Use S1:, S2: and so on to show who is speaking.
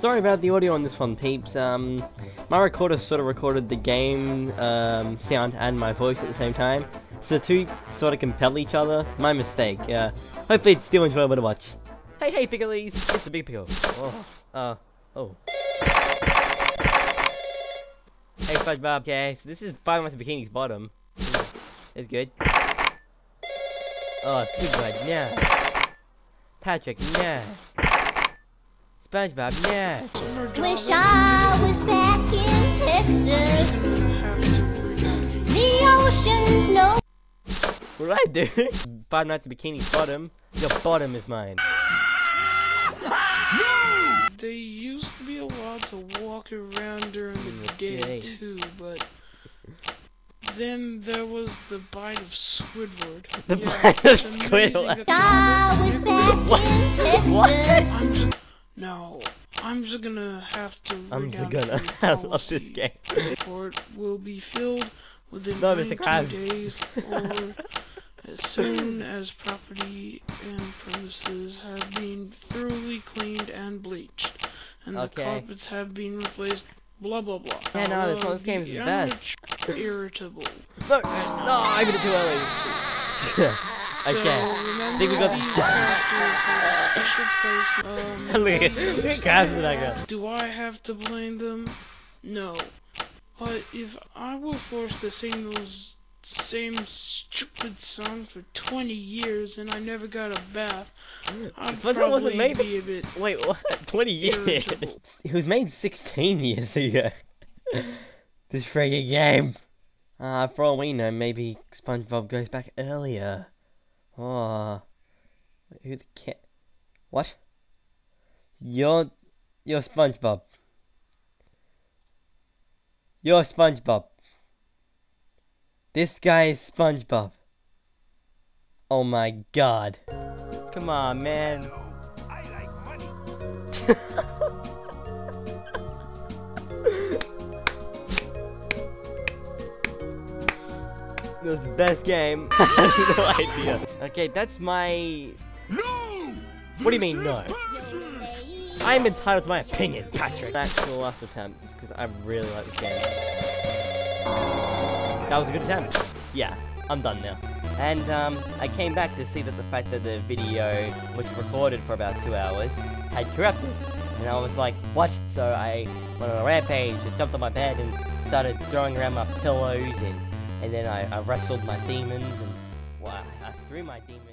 S1: sorry about the audio on this one, peeps. My recorder sort of recorded the game sound and my voice at the same time, so the two sort of compel each other. My mistake. Hopefully it's still enjoyable to watch. Hey, Picklees! It's the Big Pickle. Oh. Hey, SpongeBob. Okay, so this is Five Nights at Bikini's bottom. It's good. Oh, Squidward, yeah. Patrick, yeah. SpongeBob, yeah.
S2: Wish I was back in Texas. The ocean's no.
S1: What did I do? Five Nights at Bikini's bottom. Your bottom is mine.
S3: They used to be allowed to walk around during the day too, but then there was the bite of Squidward.
S1: The bite of Squidward?
S2: I was back in Texas.
S3: I'm just gonna have to
S1: I love this game.
S3: Or it will be filled within 90 days, or as soon as property and premises have been thoroughly cleaned and bleached, and the carpets have been replaced, blah blah blah.
S1: Yeah, no, this game is the best.
S3: Irritable.
S1: No, I did it too early. Okay, I think we got the look at Kaz in the background.
S3: Do I have to blame them? No. But if I were forced to sing those same stupid songs for 20 years and I never got a bath, I'd probably be a bit
S1: Wait, what? 20 years?
S3: irritable.
S1: It was made 16 years ago. This friggin' game. For all we know, maybe SpongeBob goes back earlier. Oh, who the cat? What? You're SpongeBob. You're SpongeBob. This guy is SpongeBob. Oh my god. Come on, man.
S4: I like money.
S1: It was the best game. I have no idea. Okay, that's my...
S4: No!
S1: What do you mean, no? I'm entitled to my opinion, Patrick. That's the last attempt, because I really like this game. That was a good attempt. Yeah, I'm done now. And, I came back to see that the fact that the video, which recorded for about 2 hours, had corrupted. And I was like, what? So I went on a rampage and jumped on my bed and started throwing around my pillows and then I wrestled my demons and, wow, I threw my demons.